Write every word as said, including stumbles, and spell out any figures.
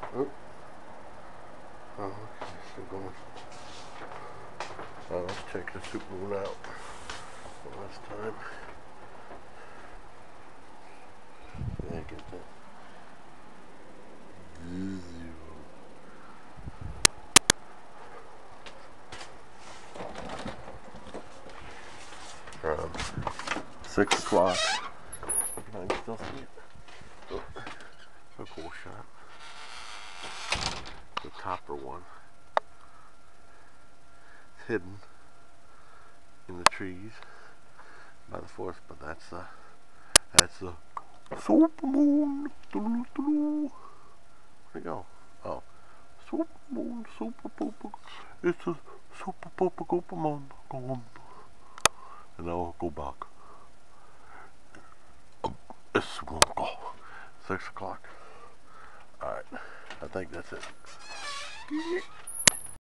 Oh, oh okay, still going. Oh, let's check the supermoon out one last time. Yeah, get that. Around six o'clock. I can still see it. Oh, a cool shot. The topper one. It's hidden in the trees by the forest, but that's the that's the supermoon. Where'd it go? Oh, supermoon, super pooper. It's a super pooper supermoon. And now I'll go back. It's won't go. Six o'clock. All right, I think that's it.